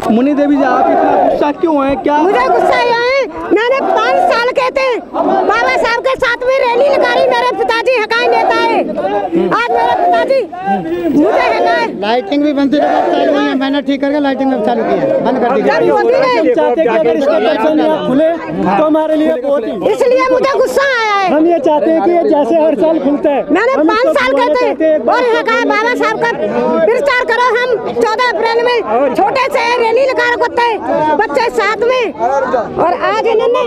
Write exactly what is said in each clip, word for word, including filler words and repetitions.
मुन्नी देवी जी, आप इतना गुस्सा क्यों हैं? क्या मुझे गुस्सा है? मैंने पाँच साल कहते बाबा साहब के साथ में रैली लगा रही, मेरे पिताजी हकाई नेता है। आज मेरे पिताजी मुझे हकाए। लाइटिंग भी बंद चालू हुई है, मैंने ठीक करके लाइटिंग भी चालू की है, बंद कर दी गई। चाहते कि अगर इसका दर्शन खुले तो हमारे लिए बहुत ही, इसलिए मुझे गुस्सा आया है। हम ये चाहते हैं कि ये जैसे हर साल खुलता है। मैंने पाँच साल कहते और हकाए बाबा साहब का प्रचार करो। हम चौदह अप्रैल में छोटे से रैली लगा रखते हैं, बच्चे साथ में। और आज इन्होंने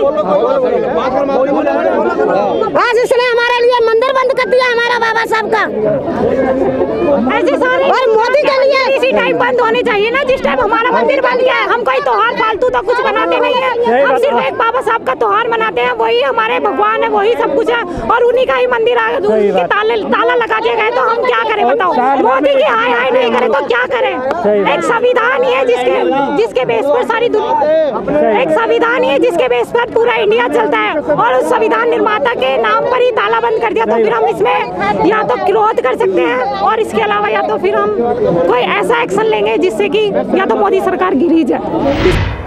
आज इसने हमारे लिए मंदिर बंद कर दिया, हमारा बाबा साहब का। ऐसे सारे और मोदी के लिए इसी टाइम बंद होने चाहिए ना, जिस टाइम हमारा मंदिर बन गया है। हम कोई त्योहार फालतू तो कुछ बनाते नहीं है, हम सिर्फ एक बाबा साहब का त्योहार मनाते हैं। वही हमारे भगवान है, वही सब कुछ है, और उन्हीं का ही मंदिर आ गया। ताले ताला लगा दिया गया, तो हम क्या करें बताओ? मोदी की हाय हाय नहीं करें तो क्या करें? एक संविधान ही है जिसके जिसके बेस पर सारी दुनिया, एक संविधान ही है जिसके बेस पर पूरा इंडिया चलता है, और उस संविधान निर्माता के नाम पर ही ताला बंद कर दिया। तो फिर हम इसमें या तो विरोध कर सकते हैं, और इसके अलावा या तो फिर हम कोई ऐसा एक्शन लेंगे जिससे कि या तो मोदी सरकार गिर ही जाए।